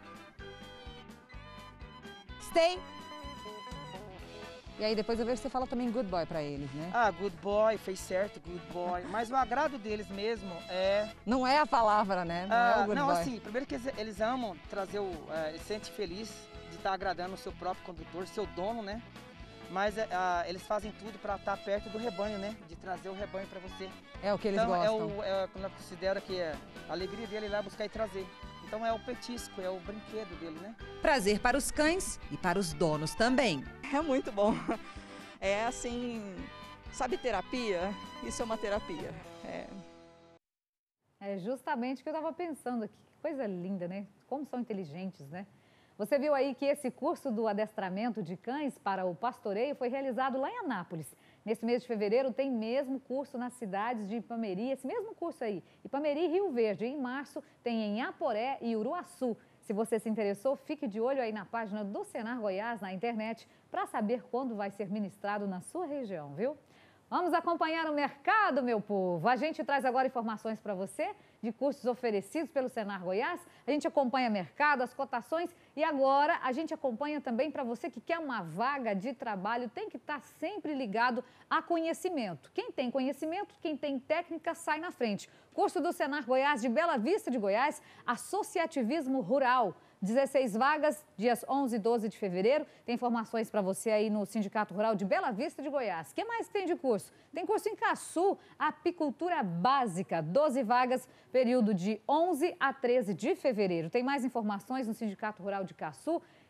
[SPEAKER 16] stay. E aí depois eu vejo que você fala também good boy pra eles, né?
[SPEAKER 17] Ah, good boy, fez certo, good boy. Mas o agrado deles mesmo é...
[SPEAKER 16] Não é a palavra, né? Não
[SPEAKER 17] ah,
[SPEAKER 16] é o good
[SPEAKER 17] não,
[SPEAKER 16] boy.
[SPEAKER 17] assim, primeiro que eles, eles amam trazer o... Uh, eles se sentem felizes de estar agradando o seu próprio condutor, seu dono, né? Mas uh, eles fazem tudo para estar perto do rebanho, né? De trazer o rebanho para você.
[SPEAKER 16] É o que eles
[SPEAKER 17] então,
[SPEAKER 16] gostam.
[SPEAKER 17] Então, é o, é, eu considero que é a alegria dele ir lá buscar e trazer. Então é o petisco, é o brinquedo dele, né?
[SPEAKER 15] Prazer para os cães e para os donos também.
[SPEAKER 18] É muito bom. É assim, sabe terapia? Isso é uma terapia. É,
[SPEAKER 1] é justamente o que eu estava pensando aqui. Que coisa linda, né? Como são inteligentes, né? Você viu aí que esse curso do adestramento de cães para o pastoreio foi realizado lá em Anápolis. Nesse mês de fevereiro tem mesmo curso nas cidades de Ipameri, esse mesmo curso aí, Ipameri e Rio Verde. Em março tem em Aporé e Uruaçu. Se você se interessou, fique de olho aí na página do Senar Goiás na internet para saber quando vai ser ministrado na sua região, viu? Vamos acompanhar o mercado, meu povo. A gente traz agora informações para você de cursos oferecidos pelo Senar Goiás. A gente acompanha o mercado, as cotações e agora a gente acompanha também para você que quer uma vaga de trabalho, tem que estar sempre ligado a conhecimento. Quem tem conhecimento, quem tem técnica, sai na frente. Curso do Senar Goiás de Bela Vista de Goiás, Associativismo Rural. dezesseis vagas, dias onze e doze de fevereiro. Tem informações para você aí no Sindicato Rural de Bela Vista de Goiás. O que mais tem de curso? Tem curso em Caçu, Apicultura Básica, doze vagas, período de onze a treze de fevereiro. Tem mais informações no Sindicato Rural de Caçu.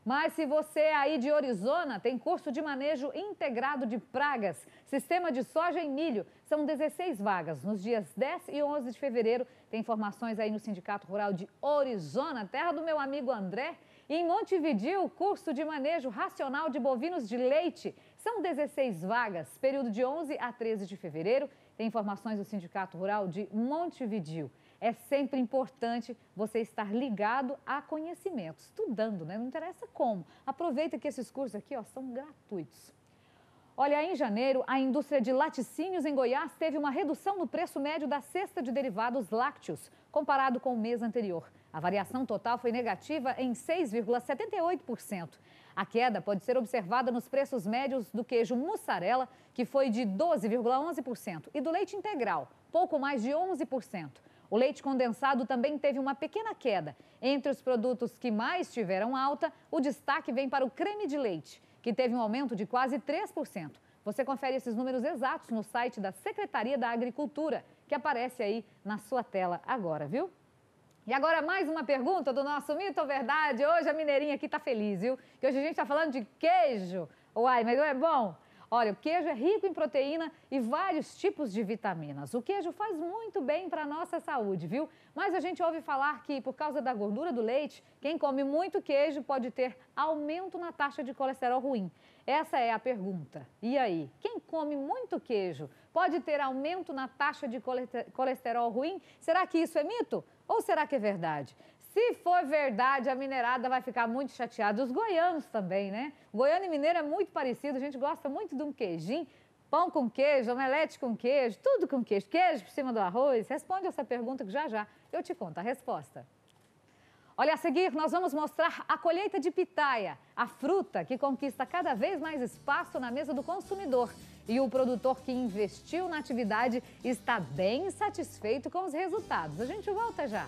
[SPEAKER 1] Mas se você é aí de Orizona, tem curso de manejo integrado de pragas, sistema de soja e milho. São dezesseis vagas nos dias dez e onze de fevereiro. Tem informações aí no Sindicato Rural de Orizona, terra do meu amigo André. E em Montevidéu, curso de manejo racional de bovinos de leite. São dezesseis vagas, período de onze a treze de fevereiro. Tem informações do Sindicato Rural de Montevidéu. É sempre importante você estar ligado a conhecimento, estudando, né? Não interessa como. Aproveita que esses cursos aqui, ó, são gratuitos. Olha, em janeiro, a indústria de laticínios em Goiás teve uma redução no preço médio da cesta de derivados lácteos, comparado com o mês anterior. A variação total foi negativa em seis vírgula setenta e oito por cento. A queda pode ser observada nos preços médios do queijo mussarela, que foi de doze vírgula onze por cento, e do leite integral, pouco mais de onze por cento. O leite condensado também teve uma pequena queda. Entre os produtos que mais tiveram alta, o destaque vem para o creme de leite, que teve um aumento de quase três por cento. Você confere esses números exatos no site da Secretaria da Agricultura, que aparece aí na sua tela agora, viu? E agora mais uma pergunta do nosso Mito ou Verdade. Hoje a mineirinha aqui tá feliz, viu? Que hoje a gente está falando de queijo. Uai, mas não é bom? Olha, o queijo é rico em proteína e vários tipos de vitaminas. O queijo faz muito bem para a nossa saúde, viu? Mas a gente ouve falar que, por causa da gordura do leite, quem come muito queijo pode ter aumento na taxa de colesterol ruim. Essa é a pergunta. E aí, quem come muito queijo pode ter aumento na taxa de colesterol ruim? Será que isso é mito ou será que é verdade? Se for verdade, a mineirada vai ficar muito chateada. Os goianos também, né? Goiano e mineiro é muito parecido, a gente gosta muito de um queijinho. Pão com queijo, omelete com queijo, tudo com queijo. Queijo por cima do arroz. Responde essa pergunta que já já eu te conto a resposta. Olha, a seguir nós vamos mostrar a colheita de pitaia, a fruta que conquista cada vez mais espaço na mesa do consumidor. E o produtor que investiu na atividade está bem satisfeito com os resultados. A gente volta já.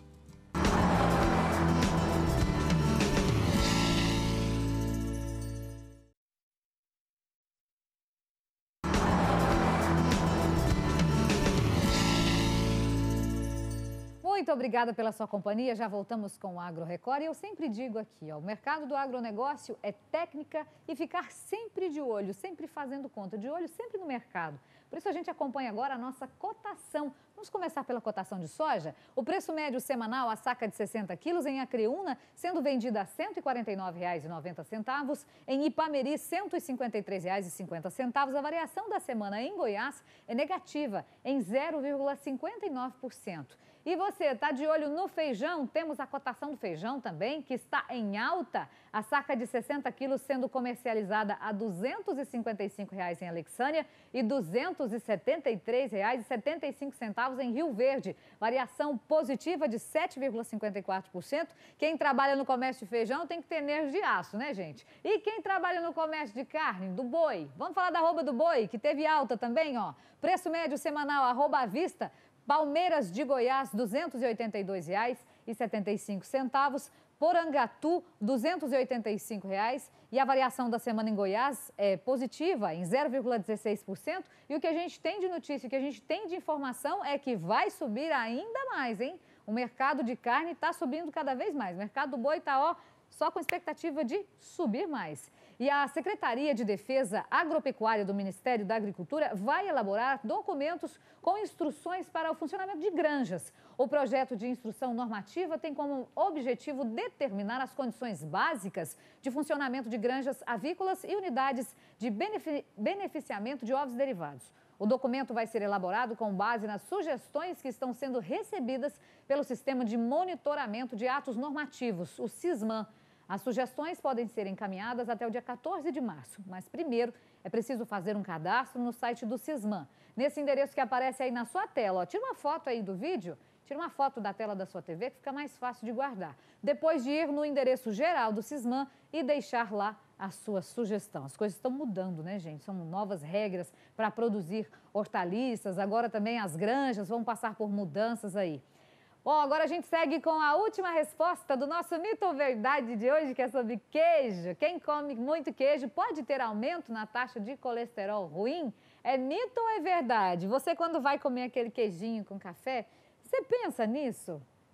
[SPEAKER 1] Muito obrigada pela sua companhia, já voltamos com o Agro Record e eu sempre digo aqui, ó, o mercado do agronegócio é técnica e ficar sempre de olho, sempre fazendo conta, de olho sempre no mercado. Por isso a gente acompanha agora a nossa cotação. Vamos começar pela cotação de soja. O preço médio semanal, a saca de sessenta quilos em Acreúna, sendo vendida a cento e quarenta e nove reais e noventa centavos, em Ipameri, cento e cinquenta e três reais e cinquenta centavos. A variação da semana em Goiás é negativa, em zero vírgula cinquenta e nove por cento. E você, está de olho no feijão? Temos a cotação do feijão também, que está em alta. A saca de sessenta quilos sendo comercializada a duzentos e cinquenta e cinco reais em Alexânia e duzentos e setenta e três reais e setenta e cinco centavos em Rio Verde. Variação positiva de sete vírgula cinquenta e quatro por cento. Quem trabalha no comércio de feijão tem que ter nervo de aço, né, gente? E quem trabalha no comércio de carne, do boi? Vamos falar da arroba do boi, que teve alta também, ó. Preço médio semanal, arroba à vista. Palmeiras de Goiás, duzentos e oitenta e dois reais e setenta e cinco centavos. Porangatu, duzentos e oitenta e cinco reais. E a variação da semana em Goiás é positiva, em zero vírgula dezesseis por cento. E o que a gente tem de notícia, o que a gente tem de informação é que vai subir ainda mais, hein? O mercado de carne está subindo cada vez mais. O mercado do boi está, ó, só com expectativa de subir mais. E a Secretaria de Defesa Agropecuária do Ministério da Agricultura vai elaborar documentos com instruções para o funcionamento de granjas. O projeto de instrução normativa tem como objetivo determinar as condições básicas de funcionamento de granjas avícolas e unidades de beneficiamento de ovos derivados. O documento vai ser elaborado com base nas sugestões que estão sendo recebidas pelo Sistema de Monitoramento de Atos Normativos, o SISMAN. As sugestões podem ser encaminhadas até o dia quatorze de março, mas primeiro é preciso fazer um cadastro no site do SISMAN. Nesse endereço que aparece aí na sua tela, ó, tira uma foto aí do vídeo, tira uma foto da tela da sua T V que fica mais fácil de guardar. Depois de ir no endereço geral do SISMAN e deixar lá a sua sugestão. As coisas estão mudando, né, gente? São novas regras para produzir hortaliças, agora também as granjas vão passar por mudanças aí. Bom, agora a gente segue com a última resposta do nosso Mito ou Verdade de hoje, que é sobre queijo. Quem come muito queijo pode ter aumento na taxa de colesterol ruim? É mito ou é verdade? Você, quando vai comer aquele queijinho com café, você pensa nisso?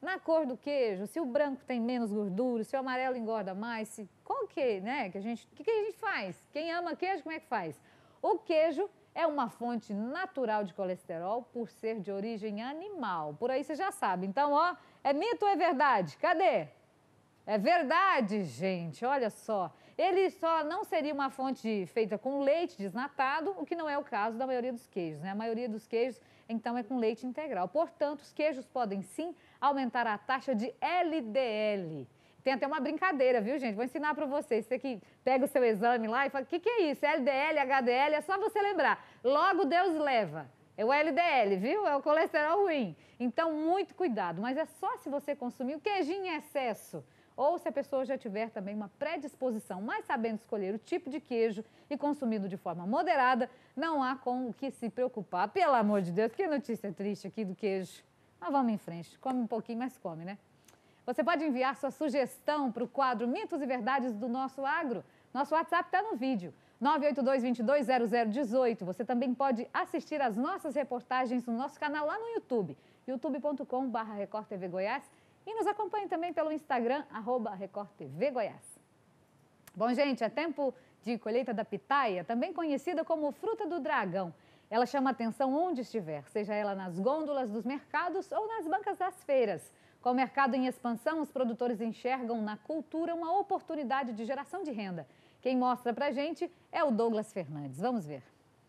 [SPEAKER 1] na cor do queijo, se o branco tem menos gordura, se o amarelo engorda mais, se, qual que, né, que a gente, o que, que a gente faz? Quem ama queijo, como é que faz? O queijo é uma fonte natural de colesterol por ser de origem animal. Por aí você já sabe. Então, ó, é mito ou é verdade? Cadê? É verdade, gente, olha só. Ele só não seria uma fonte feita com leite desnatado, o que não é o caso da maioria dos queijos, né? A maioria dos queijos, então, é com leite integral. Portanto, os queijos podem, sim, aumentar a taxa de L D L. Tem até uma brincadeira, viu, gente? Vou ensinar para vocês. Você que pega o seu exame lá e fala, o que, que é isso? L D L, H D L, é só você lembrar. Logo Deus leva. É o L D L, viu? É o colesterol ruim. Então, muito cuidado. Mas é só se você consumir o queijinho em excesso. Ou se a pessoa já tiver também uma predisposição, mas sabendo escolher o tipo de queijo e consumindo de forma moderada, não há com o que se preocupar. Pelo amor de Deus, que notícia triste aqui do queijo. Mas vamos em frente. Come um pouquinho, mas come, né? Você pode enviar sua sugestão para o quadro Mitos e Verdades do Nosso Agro. Nosso WhatsApp está no vídeo, nove oito dois, dois dois zero zero um oito. Você também pode assistir as nossas reportagens no nosso canal lá no YouTube, youtube ponto com barra Record T V Goiás. E nos acompanhe também pelo Instagram, arroba Record T V Goiás. Bom, gente, é tempo de colheita da pitaia, também conhecida como fruta do dragão. Ela chama atenção onde estiver, seja ela nas gôndolas dos mercados ou nas bancas das feiras. Com o mercado em expansão, os produtores enxergam na cultura uma oportunidade de geração de renda. Quem mostra pra gente é o Douglas Fernandes. Vamos ver.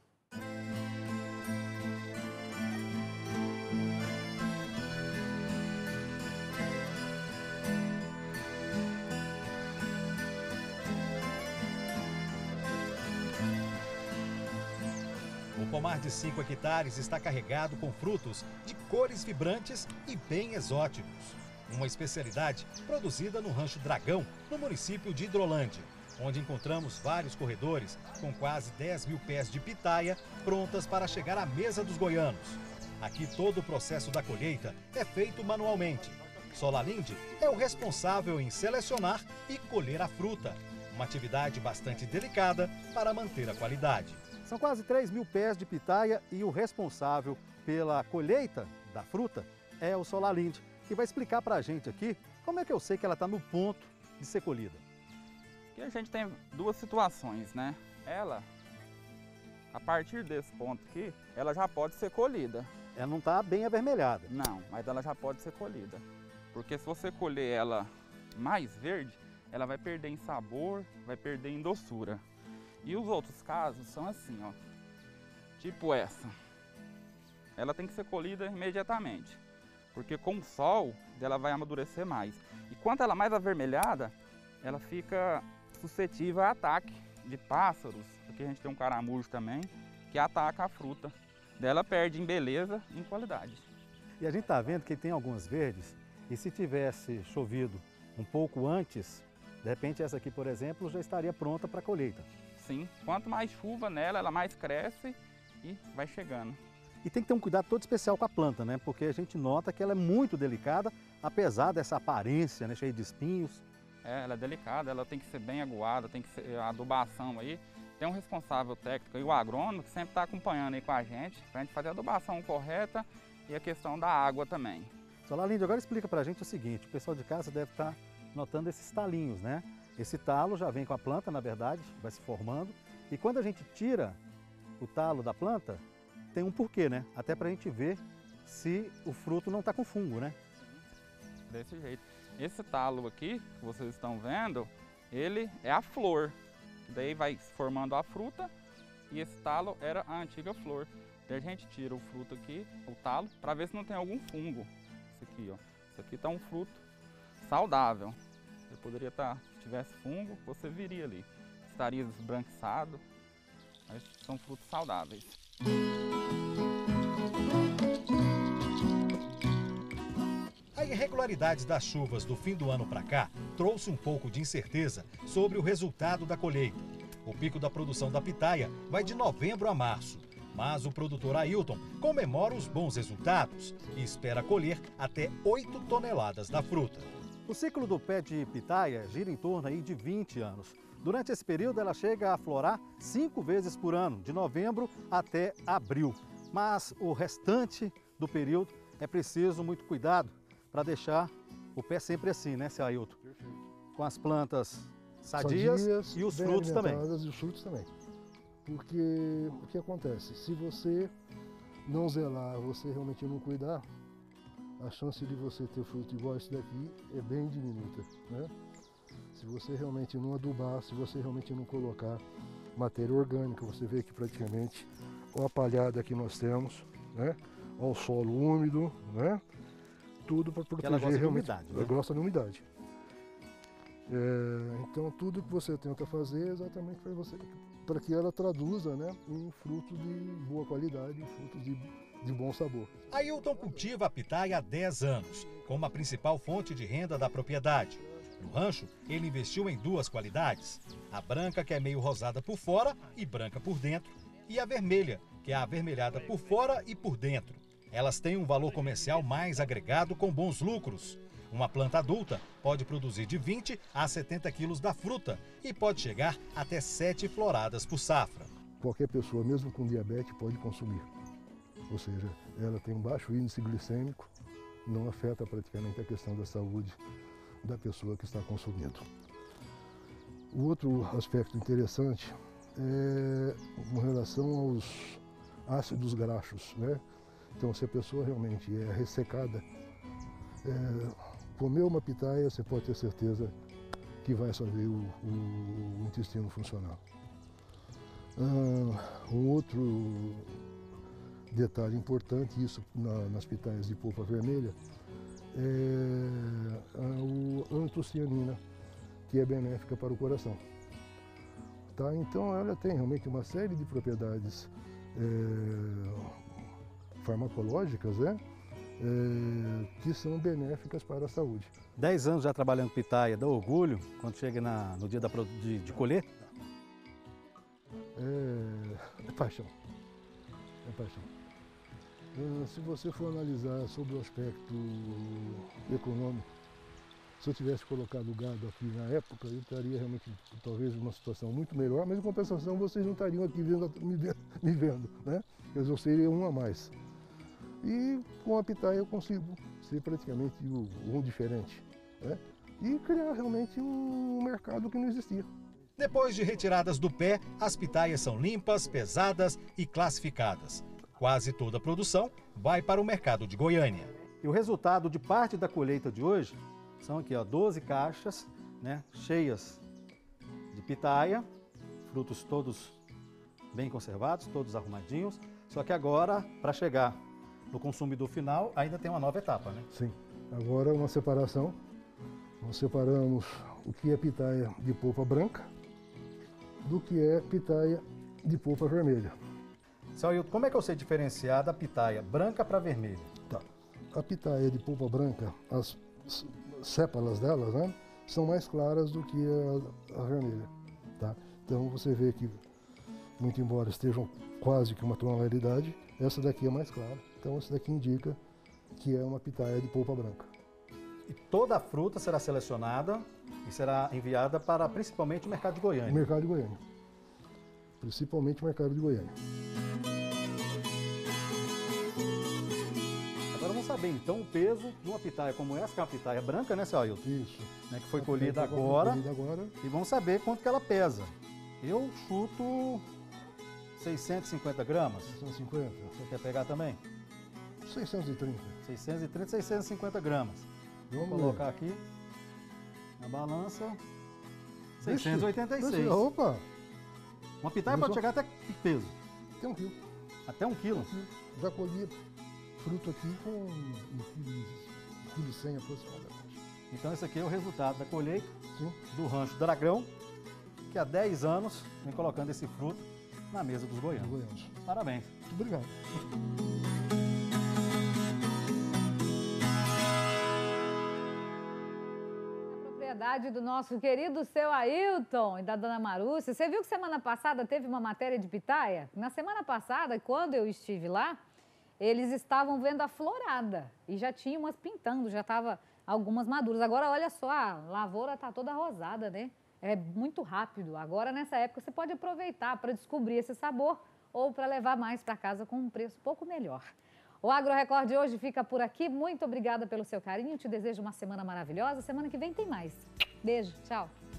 [SPEAKER 19] O pomar de cinco hectares está carregado com frutos de cores vibrantes e bem exóticos. Uma especialidade produzida no Rancho Dragão, no município de Hidrolândia, onde encontramos vários corredores com quase dez mil pés de pitaia prontas para chegar à mesa dos goianos. Aqui todo o processo da colheita é feito manualmente. Solalinde é o responsável em selecionar e colher a fruta, uma atividade bastante delicada para manter a qualidade.
[SPEAKER 20] São quase três mil pés de pitaia e o responsável pela colheita da fruta é o Solalinde, que vai explicar para a gente aqui como é que eu sei que ela está no ponto de ser colhida.
[SPEAKER 21] Aqui a gente tem duas situações, né? Ela, a partir desse ponto aqui, ela já pode ser colhida.
[SPEAKER 20] Ela não está bem avermelhada.
[SPEAKER 21] Não, mas ela já pode ser colhida. Porque se você colher ela mais verde, ela vai perder em sabor, vai perder em doçura. E os outros casos são assim, ó, tipo essa. Ela tem que ser colhida imediatamente, porque com o sol ela vai amadurecer mais. E quanto ela mais avermelhada, ela fica suscetível a ataque de pássaros, porque a gente tem um caramujo também, que ataca a fruta. Ela perde em beleza e em qualidade.
[SPEAKER 20] E a gente está vendo que tem algumas verdes, e se tivesse chovido um pouco antes, de repente essa aqui, por exemplo, já estaria pronta para a colheita.
[SPEAKER 21] Sim, quanto mais chuva nela, ela mais cresce e vai chegando.
[SPEAKER 20] E tem que ter um cuidado todo especial com a planta, né? Porque a gente nota que ela é muito delicada, apesar dessa aparência, né, cheia de espinhos.
[SPEAKER 21] É, ela é delicada, ela tem que ser bem aguada, tem que ser a adubação aí. Tem um responsável técnico e o agrônomo que sempre está acompanhando aí com a gente, para a gente fazer a adubação correta e a questão da água também.
[SPEAKER 20] Solalinde, agora explica para a gente o seguinte, o pessoal de casa deve estar notando esses talinhos, né? Esse talo já vem com a planta, na verdade, vai se formando. E quando a gente tira o talo da planta, tem um porquê, né? Até para a gente ver se o fruto não está com fungo, né?
[SPEAKER 21] Desse jeito. Esse talo aqui, que vocês estão vendo, ele é a flor. Daí vai formando a fruta e esse talo era a antiga flor. Daí a gente tira o fruto aqui, o talo, para ver se não tem algum fungo. Esse aqui, ó. Esse aqui está um fruto saudável. Ele poderia estar, se tivesse fungo, você viria ali. Estaria esbranquiçado, mas são frutos saudáveis.
[SPEAKER 19] A irregularidade das chuvas do fim do ano para cá trouxe um pouco de incerteza sobre o resultado da colheita. O pico da produção da pitaia vai de novembro a março, mas o produtor Ailton comemora os bons resultados e espera colher até oito toneladas da fruta.
[SPEAKER 20] O ciclo do pé de pitaia gira em torno aí de vinte anos. Durante esse período, ela chega a florar cinco vezes por ano, de novembro até abril. Mas o restante do período é preciso muito cuidado para deixar o pé sempre assim, né, seu Ailton?
[SPEAKER 3] Perfeito.
[SPEAKER 20] Com as plantas sadias, sadias e os frutos também.
[SPEAKER 3] E os frutos também. Porque o que acontece? Se você não zelar, você realmente não cuidar, a chance de você ter fruto igual esse daqui é bem diminuta, né? Se você realmente não adubar, se você realmente não colocar matéria orgânica, você vê que praticamente olha a palhada que nós temos, né? Olha o solo úmido, né? Tudo para proteger
[SPEAKER 20] gosta
[SPEAKER 3] realmente.
[SPEAKER 20] De umidade, né?
[SPEAKER 3] Ela gosta de umidade. É, então tudo que você tenta fazer é exatamente para você, para que ela traduza, né, em frutos de boa qualidade, em frutos de, de bom sabor.
[SPEAKER 19] Ailton cultiva a pitaia há dez anos, como a principal fonte de renda da propriedade. No rancho, ele investiu em duas qualidades, a branca, que é meio rosada por fora e branca por dentro, e a vermelha, que é avermelhada por fora e por dentro. Elas têm um valor comercial mais agregado com bons lucros. Uma planta adulta pode produzir de vinte a setenta quilos da fruta e pode chegar até sete floradas por safra.
[SPEAKER 3] Qualquer pessoa, mesmo com diabetes, pode consumir. Ou seja, ela tem um baixo índice glicêmico, não afeta praticamente a questão da saúde da pessoa que está consumindo. O outro aspecto interessante é com relação aos ácidos graxos, né? Então, se a pessoa realmente é ressecada, é, comer uma pitaia, você pode ter certeza que vai fazer o, o, o intestino funcionar. Ah, um outro detalhe importante, isso na, nas pitaias de polpa vermelha, é a, a antocianina, que é benéfica para o coração. Tá? Então ela tem realmente uma série de propriedades é, farmacológicas, né? É, que são benéficas para a saúde.
[SPEAKER 20] Dez anos já trabalhando pitaia, dá orgulho quando chega na, no dia da, de, de colher?
[SPEAKER 3] É, é paixão, é paixão. Uh, se você for analisar sobre o aspecto econômico, se eu tivesse colocado o gado aqui na época, eu estaria realmente talvez numa situação muito melhor, mas em compensação vocês não estariam aqui vendo, me, vendo, me vendo, né? Eu seria um a mais. E com a pitaia eu consigo ser praticamente um diferente, né? E criar realmente um mercado que não existia.
[SPEAKER 19] Depois de retiradas do pé, as pitaias são limpas, pesadas e classificadas. Quase toda a produção vai para o mercado de Goiânia.
[SPEAKER 20] E o resultado de parte da colheita de hoje são aqui, ó, doze caixas, né, cheias de pitaia, frutos todos bem conservados, todos arrumadinhos. Só que agora, para chegar no consumidor final, ainda tem uma nova etapa, né?
[SPEAKER 3] Sim. Agora uma separação. Nós separamos o que é pitaia de polpa branca do que é pitaia de polpa vermelha.
[SPEAKER 20] Seu Ailton, como é que eu sei diferenciar da pitaia branca para vermelha?
[SPEAKER 3] Tá. A pitaia de polpa branca, as sépalas delas, né, são mais claras do que a, a vermelha. Tá? Então você vê que, muito embora estejam quase que uma tonalidade, essa daqui é mais clara. Então essa daqui indica que é uma pitaia de polpa branca.
[SPEAKER 20] E toda a fruta será selecionada e será enviada para principalmente o mercado de Goiânia?
[SPEAKER 3] O mercado de Goiânia. Principalmente o mercado de Goiânia.
[SPEAKER 20] Agora vamos saber então o peso de uma pitaia como essa, que é uma pitaia branca, né, seu Ailton?
[SPEAKER 3] Isso.
[SPEAKER 20] Né, que foi colhida agora,
[SPEAKER 3] colhida agora.
[SPEAKER 20] E vamos saber quanto que ela pesa. Eu chuto seiscentos e cinquenta gramas.
[SPEAKER 3] seiscentos e cinquenta.
[SPEAKER 20] Você quer pegar também?
[SPEAKER 3] seiscentos e trinta.
[SPEAKER 20] seiscentos e trinta, seiscentos e cinquenta gramas.
[SPEAKER 3] Vamos
[SPEAKER 20] Vou colocar ver. aqui na balança. seiscentos e oitenta e seis.
[SPEAKER 3] Deixa, opa!
[SPEAKER 20] Uma pitaia
[SPEAKER 3] Deixa
[SPEAKER 20] pode chegar até que peso?
[SPEAKER 3] Até um quilo.
[SPEAKER 20] Até um quilo?
[SPEAKER 3] Um quilo. Já colhi fruto aqui com um quilo e cem aproximadamente.
[SPEAKER 20] Então esse aqui é o resultado da colheita
[SPEAKER 3] Sim.
[SPEAKER 20] do Rancho Dragão, que há dez anos vem colocando esse fruto na mesa dos goianos.
[SPEAKER 3] goianos.
[SPEAKER 20] Parabéns.
[SPEAKER 3] Muito obrigado.
[SPEAKER 1] Do nosso querido seu Ailton e da dona Marúcia. Você viu que semana passada teve uma matéria de pitaia? Na semana passada, quando eu estive lá, eles estavam vendo a florada e já tinha umas pintando, já estava algumas maduras. Agora, olha só, a lavoura está toda rosada, né? É muito rápido. Agora, nessa época, você pode aproveitar para descobrir esse sabor ou para levar mais para casa com um preço um pouco melhor. O Agro Record de hoje fica por aqui. Muito obrigada pelo seu carinho. Te desejo uma semana maravilhosa. Semana que vem tem mais. Beijo. Tchau.